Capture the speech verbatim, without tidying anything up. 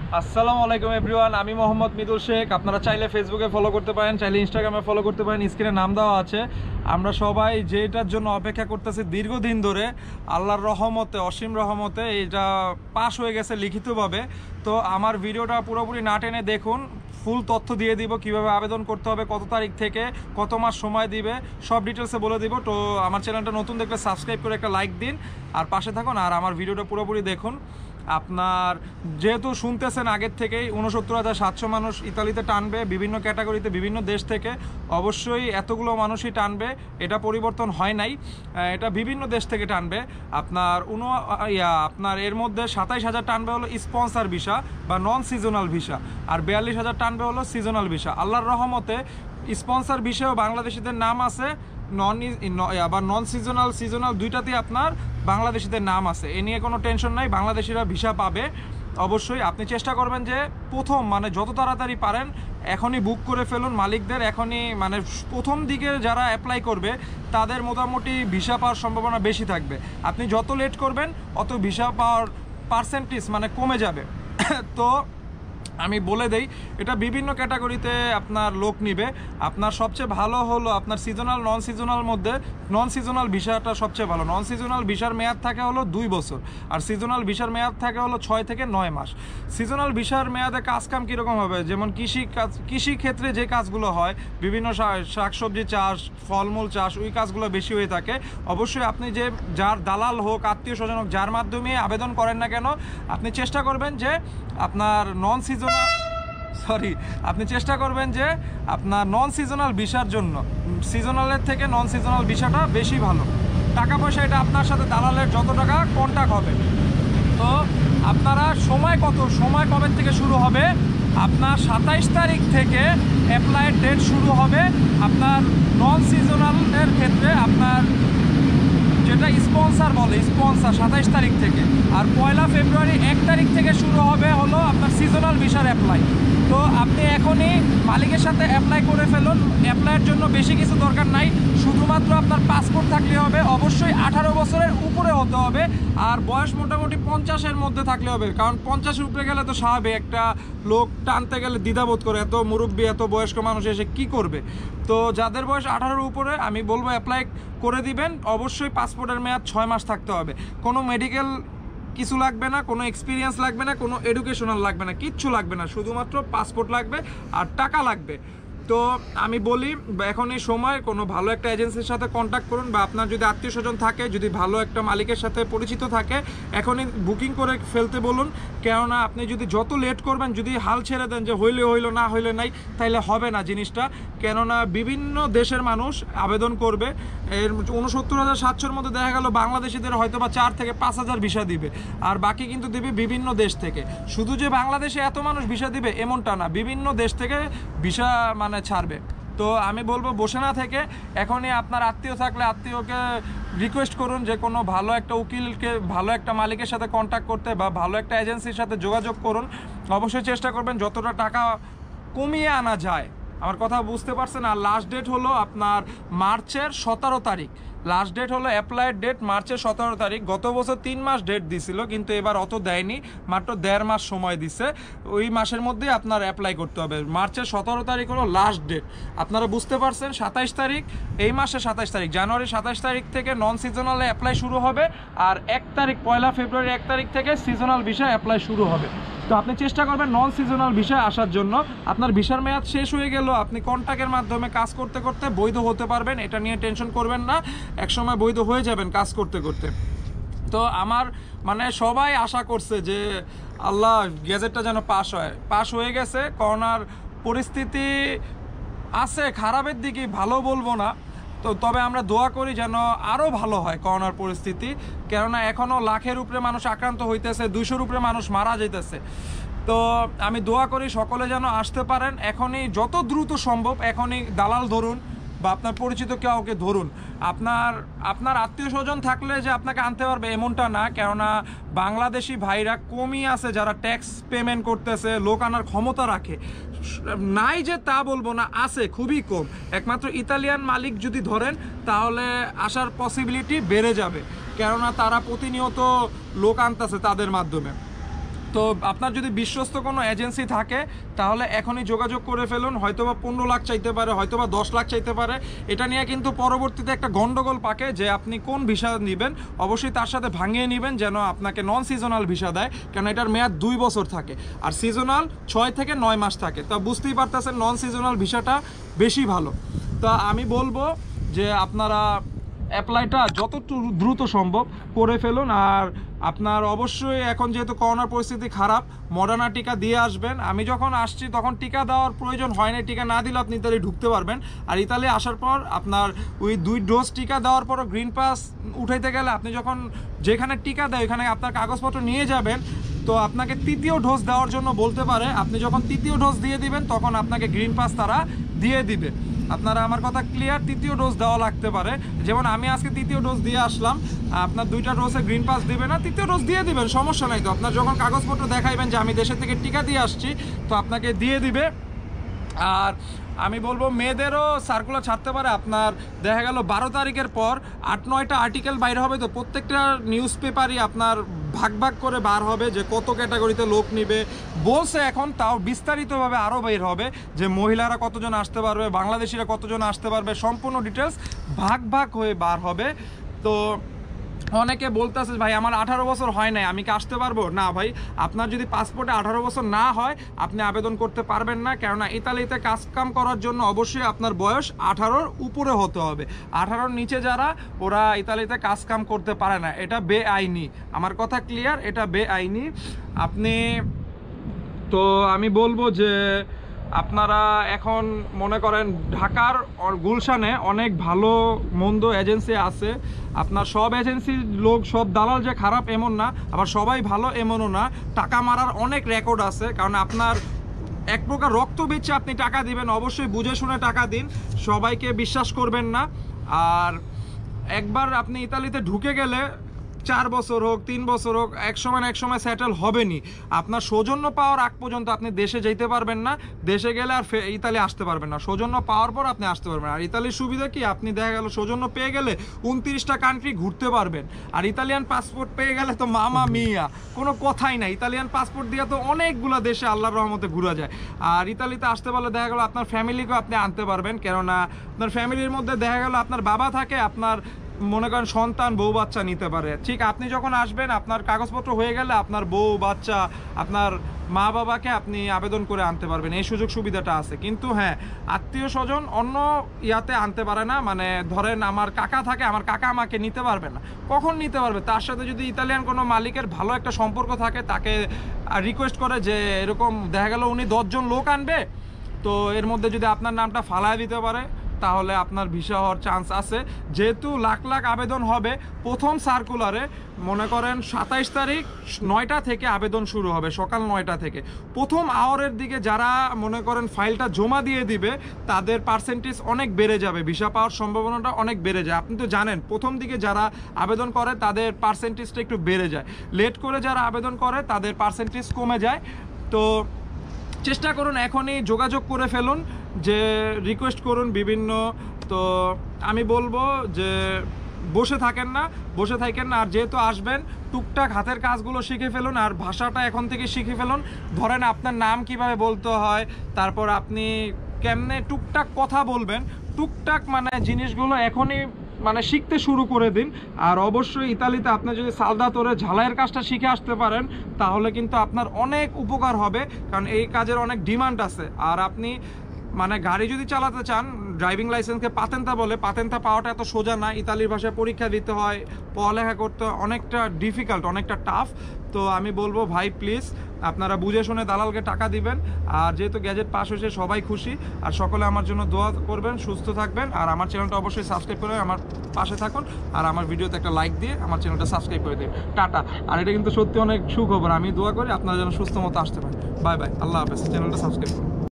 আসসালামু আলাইকুম এভরিওয়ান, আমি মোহাম্মদ মিদুল শেখ। আপনারা চাইলে ফেসবুকে ফলো করতে পারেন, চাইলে ইনস্টাগ্রামে ফলো করতে পারেন, স্ক্রিনে নাম দেওয়া আছে। আমরা সবাই যেটার জন্য অপেক্ষা করতেছি দীর্ঘদিন ধরে, আল্লাহর রহমতে, অসীম রহমতে এটা পাস হয়ে গেছে লিখিতভাবে। তো আমার ভিডিওটা পুরোপুরি না টেনে দেখুন, ফুল তথ্য দিয়ে দিব, কিভাবে আবেদন করতে হবে, কত তারিখ থেকে কত মাস সময় দিবে, সব ডিটেলসে বলে দিব। তো আমার চ্যানেলটা নতুন দেখলে সাবস্ক্রাইব করে একটা লাইক দিন আর পাশে থাকুন, আর আমার ভিডিওটা পুরোপুরি দেখুন। আপনার যেহেতু শুনতেছেন আগের থেকেই উনসত্তর হাজার সাতশো মানুষ ইতালিতে টানবে, বিভিন্ন ক্যাটাগরিতে বিভিন্ন দেশ থেকে। অবশ্যই এতগুলো মানুষই টানবে, এটা পরিবর্তন হয় নাই, এটা বিভিন্ন দেশ থেকে টানবে। আপনার উন ইয়া আপনার এর মধ্যে সাতাইশ হাজার টানবে হলো স্পন্সার ভিসা বা নন সিজনাল ভিসা, আর বিয়াল্লিশ হাজার টানবে হলো সিজনাল ভিসা। আল্লাহর রহমতে স্পন্সার ভিসাও বাংলাদেশিদের নাম আছে, নন বা নন সিজনাল সিজনাল দুইটাতেই আপনার বাংলাদেশিদের নাম আছে। এ নিয়ে কোনো টেনশন নাই, বাংলাদেশিরা ভিসা পাবে। অবশ্যই আপনি চেষ্টা করবেন যে প্রথম মানে যত তাড়াতাড়ি পারেন এখনই বুক করে ফেলুন মালিকদের। এখনই মানে প্রথম দিকে যারা অ্যাপ্লাই করবে তাদের মোটামুটি ভিসা পাওয়ার সম্ভাবনা বেশি থাকবে। আপনি যত লেট করবেন অত ভিসা পাওয়ার পার্সেন্টেজ মানে কমে যাবে। তো আমি বলে দেই, এটা বিভিন্ন ক্যাটাগরিতে আপনার লোক নিবে। আপনার সবচেয়ে ভালো হলো আপনার সিজনাল নন সিজনাল মধ্যে নন সিজনাল ভিসাটা সবচেয়ে ভালো। নন সিজনাল ভিসার মেয়াদ থাকে হলো দুই বছর, আর সিজনাল ভিসার মেয়াদ থাকে হলো ছয় থেকে নয় মাস। সিজনাল ভিসার মেয়াদে কাজকাম কীরকম হবে, যেমন কৃষি কাজ, কৃষি ক্ষেত্রে যে কাজগুলো হয়, বিভিন্ন শাকসবজি চাষ, ফলমূল চাষ, ওই কাজগুলো বেশি হয়ে থাকে। অবশ্যই আপনি যে যার দালাল হোক, আত্মীয় স্বজন হোক, যার মাধ্যমে আবেদন করেন না কেন, আপনি চেষ্টা করবেন যে আপনার নন সিজনাল সরি আপনি চেষ্টা করবেন যে আপনার নন সিজনাল ভিসার জন্য, সিজনালের থেকে নন সিজনাল ভিসাটা বেশি ভালো। টাকা পয়সা এটা আপনার সাথে দালালের যত টাকা কন্ট্যাক্ট হবে। তো আপনারা সময় কত সময় কবে থেকে শুরু হবে, আপনার সাতাইশ তারিখ থেকে অ্যাপ্লাইয়ের ডেট শুরু হবে। আপনার নন সিজনালের ক্ষেত্রে আপনার যেটা স্পন্সার বলে, স্পন্সার সাতাইশ তারিখ থেকে, আর পয়লা ফেব্রুয়ারি এক তারিখ থেকে শুরু হবে হলো আপনার সিজনাল ভিসার অ্যাপ্লাই। তো আপনি এখনই মালিকের সাথে অ্যাপ্লাই করে ফেলুন। অ্যাপ্লাইয়ের জন্য বেশি কিছু দরকার নাই, শুধুমাত্র আপনার পাসপোর্ট থাকলে হবে। অবশ্যই আঠারো বছরের উপরে হতে হবে, আর বয়স মোটামুটি পঞ্চাশের মধ্যে থাকলে হবে, কারণ পঞ্চাশের উপরে গেলে তো স্বাভাবিক একটা লোক টানতে গেলে দ্বিধাবোধ করে, এত মুরব্বী এত বয়স্ক মানুষ এসে কি করবে। তো যাদের বয়স আঠারোর উপরে আমি বলবো অ্যাপ্লাই করে দিবেন। অবশ্যই পাসপোর্টের মেয়াদ ছয় মাস থাকতে হবে। কোনো মেডিকেল কিছু লাগবে না, কোনো এক্সপিরিয়েন্স লাগবে না, কোনো এডুকেশনাল লাগবে না, কিচ্ছু লাগবে না, শুধুমাত্র পাসপোর্ট লাগবে আর টাকা লাগবে। তো আমি বলি এখনই সময়, কোনো ভালো একটা এজেন্সির সাথে কন্ট্যাক্ট করুন, বা আপনার যদি আত্মীয় স্বজন থাকে, যদি ভালো একটা মালিকের সাথে পরিচিত থাকে, এখনই বুকিং করে ফেলতে বলুন। কেননা আপনি যদি যত লেট করবেন, যদি হাল ছেড়ে দেন যে হইলে হইলো না হইলে নাই, তাইলে হবে না জিনিসটা। কেননা বিভিন্ন দেশের মানুষ আবেদন করবে, এর উনসত্তর হাজার সাতশোর মধ্যে দেখা গেল বাংলাদেশিদের হয়তো বা চার থেকে পাঁচ হাজার ভিসা দিবে, আর বাকি কিন্তু দিবে বিভিন্ন দেশ থেকে। শুধু যে বাংলাদেশে এত মানুষ ভিসা দিবে এমনটা না, বিভিন্ন দেশ থেকে ভিসা মানে ছাড়বে। তো আমি বলবো বসে না থেকে এখনই আপনার আত্মীয় থাকলে আত্মীয়কে রিকোয়েস্ট করুন যে কোনো ভালো একটা উকিলকে, ভালো একটা মালিকের সাথে কন্ট্যাক্ট করতে, বা ভালো একটা এজেন্সির সাথে যোগাযোগ করুন। অবশ্যই চেষ্টা করবেন যতটা টাকা কমিয়ে আনা যায়। আমার কথা বুঝতে পারছেন? আর লাস্ট ডেট হলো আপনার মার্চের সতেরো তারিখ। লাস্ট ডেট হলো অ্যাপ্লাইড ডেট মার্চের সতেরো তারিখ। গত বছর তিন মাস ডেট দিছিল, কিন্তু এবার অত দেয়নি, মাত্র দেড় মাস সময় দিছে। ওই মাসের মধ্যেই আপনার অ্যাপ্লাই করতে হবে। মার্চের সতেরো তারিখ হলো লাস্ট ডেট। আপনারা বুঝতে পারছেন? সাতাইশ তারিখ, এই মাসে সাতাইশ তারিখ, জানুয়ারি সাতাইশ তারিখ থেকে নন সিজনালে অ্যাপ্লাই শুরু হবে, আর এক তারিখ পয়লা ফেব্রুয়ারি এক তারিখ থেকে সিজনাল ভিসা অ্যাপ্লাই শুরু হবে। তো আপনি চেষ্টা করবেন নন সিজনাল ভিসা আসার জন্য। আপনার ভিসার মেয়াদ শেষ হয়ে গেল, আপনি কন্ট্রাক্টের মাধ্যমে কাজ করতে করতে বৈধ হতে পারবেন, এটা নিয়ে টেনশন করবেন না, একসময় বৈধ হয়ে যাবেন কাজ করতে করতে। তো আমার মানে সবাই আশা করছে যে আল্লাহ গ্যাজেটটা যেন পাস হয়, পাস হয়ে গেছে। করোনার পরিস্থিতি আছে খারাপের দিকে, ভালো বলবো না, তো তবে আমরা দোয়া করি যেন আরও ভালো হয় করোনার পরিস্থিতি। কেননা এখনও লাখের উপরে মানুষ আক্রান্ত হইতেছে, দুইশোর উপরে মানুষ মারা যেতেছে। তো আমি দোয়া করি সকলে যেন আসতে পারেন এখনই, যত দ্রুত সম্ভব এখনই দালাল ধরুন, বা আপনার পরিচিত কাউকে ধরুন। আপনার আপনার আত্মীয় স্বজন থাকলে যে আপনাকে আনতে পারবে এমনটা না, কেননা বাংলাদেশি ভাইরা কমই আছে যারা ট্যাক্স পেমেন্ট করতেছে, লোক আনার ক্ষমতা রাখে। নাই যে তা বলবো না, আছে, খুবই কম। একমাত্র ইতালিয়ান মালিক যদি ধরেন তাহলে আসার পসিবিলিটি বেড়ে যাবে, কেননা তারা প্রতিনিয়ত লোক আনতেছে তাদের মাধ্যমে। তো আপনার যদি বিশ্বস্ত কোনো এজেন্সি থাকে তাহলে এখনই যোগাযোগ করে ফেলুন। হয়তোবা পনেরো লাখ চাইতে পারে, হয়তোবা দশ লাখ চাইতে পারে। এটা নিয়ে কিন্তু পরবর্তীতে একটা গন্ডগোল পাকে যে আপনি কোন ভিসা নেবেন, অবশ্যই তার সাথে ভাঙিয়ে নেবেন যেন আপনাকে নন সিজনাল ভিসা দেয়, কারণ এটার মেয়াদ দুই বছর থাকে আর সিজনাল ছয় থেকে নয় মাস থাকে। তো বুঝতেই পারতেছেন নন সিজনাল ভিসাটা বেশি ভালো। তো আমি বলবো যে আপনারা অ্যাপ্লাইটা যত দ্রুত সম্ভব করে ফেলুন। আর আপনার অবশ্যই এখন যেহেতু করোনার পরিস্থিতি খারাপ, মডার্না টিকা দিয়ে আসবেন। আমি যখন আসছি তখন টিকা দেওয়ার প্রয়োজন হয় না, টিকা না দিলে আপনি ইতালি ঢুকতে পারবেন। আর ইতালি আসার পর আপনার ওই দুই ডোজ টিকা দেওয়ার পরও গ্রিন পাস উঠাইতে গেলে আপনি যখন যেখানে টিকা দেয় ওইখানে আপনার কাগজপত্র নিয়ে যাবেন, তো আপনাকে তৃতীয় ডোজ দেওয়ার জন্য বলতে পারে। আপনি যখন তৃতীয় ডোজ দিয়ে দিবেন তখন আপনাকে গ্রিন পাস তারা দিয়ে দিবে। আপনারা আমার কথা ক্লিয়ার, তৃতীয় ডোজ দেওয়া লাগতে পারে। যেমন আমি আজকে তৃতীয় ডোজ দিয়ে আসলাম, আপনার দুইটা ডোজে গ্রিন পাস দিবে না, তৃতীয় ডোজ দিয়ে দিবেন, সমস্যা নাই। তো আপনার যখন কাগজপত্র দেখাইবেন যে আমি দেশের থেকে টিকা দিয়ে আসছি, তো আপনাকে দিয়ে দিবে। আর আমি বলবো মেয়েদেরও সার্কুলার ছাড়তে পারে। আপনার দেখা গেল বারো তারিখের পর আট নয়টা আর্টিকেল বাইর হবে, তো প্রত্যেকটা নিউজ পেপারই আপনার ভাগ ভাগ করে বার হবে যে কত ক্যাটাগরিতে লোক নিবে বলছে। এখন তাও বিস্তারিতভাবে আরও বের হবে যে মহিলারা কতজন আসতে পারবে, বাংলাদেশিরা কতজন আসতে পারবে, সম্পূর্ণ ডিটেলস ভাগ ভাগ হয়ে বার হবে। তো অনেকে বলতেছে ভাই আমার আঠারো বছর হয় নাই, আমি কি আসতে পারবো? না ভাই, আপনার যদি পাসপোর্টে আঠারো বছর না হয় আপনি আবেদন করতে পারবেন না, কেননা ইতালিতে কাজ কাম করার জন্য অবশ্যই আপনার বয়স আঠারোর উপরে হতে হবে। আঠারোর নিচে যারা, ওরা ইতালিতে কাজ কাম করতে পারে না, এটা বেআইনি। আমার কথা ক্লিয়ার, এটা বেআইনি। আপনি তো আমি বলবো যে আপনারা এখন মনে করেন ঢাকার গুলশানে অনেক ভালো মন্দ এজেন্সি আছে। আপনার সব এজেন্সির লোক, সব দালাল যে খারাপ এমন না, আবার সবাই ভালো এমনও না। টাকা মারার অনেক রেকর্ড আছে, কারণ আপনার এক প্রকার রক্ত বেচে আপনি টাকা দিবেন, অবশ্যই বুঝে শুনে টাকা দিন, সবাইকে বিশ্বাস করবেন না। আর একবার আপনি ইতালিতে ঢুকে গেলে চার বছর হোক, তিন বছর হোক, এক সময় না এক সময় সেটেল হবেনি। আপনার সৌজন্য পাওয়ার আগ পর্যন্ত আপনি দেশে যেতে পারবেন না, দেশে গেলে আর ইতালি আসতে পারবেন না। সৌজন্য পাওয়ার পর আপনি আসতে পারবেন। আর ইতালির সুবিধা কি, আপনি দেখা গেল সৌজন্য পেয়ে গেলে উনত্রিশটা কান্ট্রি ঘুরতে পারবেন। আর ইতালিয়ান পাসপোর্ট পেয়ে গেলে তো মামা মিয়া, কোনো কথাই না। ইতালিয়ান পাসপোর্ট দিয়ে তো অনেকগুলো দেশে আল্লাহর রহমতে ঘুরা যায়। আর ইতালিতে আসতে পারলে দেখা গেল আপনার ফ্যামিলিকেও আপনি আনতে পারবেন, কেননা আপনার ফ্যামিলির মধ্যে দেখা গেল আপনার বাবা থাকে, আপনার মনে করেন সন্তান বউ বাচ্চা নিতে পারে। ঠিক আপনি যখন আসবেন আপনার কাগজপত্র হয়ে গেলে আপনার বউ বাচ্চা, আপনার মা বাবাকে আপনি আবেদন করে আনতে পারবেন, এই সুযোগ সুবিধাটা আছে। কিন্তু হ্যাঁ, আত্মীয় স্বজন অন্য ইয়াতে আনতে পারে না। মানে ধরেন আমার কাকা থাকে, আমার কাকা আমাকে নিতে পারবে না। কখন নিতে পারবে? তার সাথে যদি ইতালিয়ান কোনো মালিকের ভালো একটা সম্পর্ক থাকে, তাকে রিকোয়েস্ট করে যে এরকম দেখা গেল উনি দশজন লোক আনবে, তো এর মধ্যে যদি আপনার নামটা ফালায় দিতে পারে তাহলে আপনার ভিসা হওয়ার চান্স আছে। যেহেতু লাখ লাখ আবেদন হবে, প্রথম সার্কুলারে মনে করেন সাতাইশ তারিখ নয়টা থেকে আবেদন শুরু হবে, সকাল নয়টা থেকে। প্রথম আওয়ারের দিকে যারা মনে করেন ফাইলটা জমা দিয়ে দিবে তাদের পার্সেন্টেজ অনেক বেড়ে যাবে, ভিসা পাওয়ার সম্ভাবনাটা অনেক বেড়ে যায়। আপনি তো জানেন প্রথম দিকে যারা আবেদন করে তাদের পার্সেন্টেজটা একটু বেড়ে যায়, লেট করে যারা আবেদন করে তাদের পার্সেন্টেজ কমে যায়। তো চেষ্টা করুন এখনই যোগাযোগ করে ফেলুন, যে রিকোয়েস্ট করুন বিভিন্ন। তো আমি বলবো যে বসে থাকেন না, বসে থাকেন না। আর যেহেতু আসবেন টুকটাক হাতের কাজগুলো শিখে ফেলুন, আর ভাষাটা এখন থেকে শিখে ফেলুন। ধরেন আপনার নাম কিভাবে বলতে হয়, তারপর আপনি কেমনে টুকটাক কথা বলবেন, টুকটাক মানে জিনিসগুলো এখনই মানে শিখতে শুরু করে দিন। আর অবশ্যই ইতালিতে আপনি যদি সালদাতোরে ঝালাইয়ের কাজটা শিখে আসতে পারেন তাহলে কিন্তু আপনার অনেক উপকার হবে, কারণ এই কাজের অনেক ডিমান্ড আছে। আর আপনি মানে গাড়ি যদি চালাতে চান, ড্রাইভিং লাইসেন্সকে পাতেন্তা বলে, পাতেন্তা পাওয়াটা এত সোজা না। ইতালির ভাষায় পরীক্ষা দিতে হয়, পড়ালেখা করতে অনেকটা ডিফিকাল্ট, অনেকটা টাফ। তো আমি বলবো ভাই প্লিজ আপনারা বুঝে শুনে দালালকে টাকা দিবেন। আর যেহেতু গ্যাজেট পাস হয়েছে সবাই খুশি, আর সকলে আমার জন্য দোয়া করবেন, সুস্থ থাকবেন। আর আমার চ্যানেলটা অবশ্যই সাবস্ক্রাইব করে আমার পাশে থাকুন, আর আমার ভিডিওতে একটা লাইক দিয়ে আমার চ্যানেলটা সাবস্ক্রাইব করে দিন। টাটা। আর এটা কিন্তু সত্যি অনেক সুখবর, আমি দোয়া করি আপনারা যেন সুস্থ মতো আসতে পারেন। বাই বাই, আল্লাহ হাফেজ। চ্যানেলটা সাবস্ক্রাইব করুন।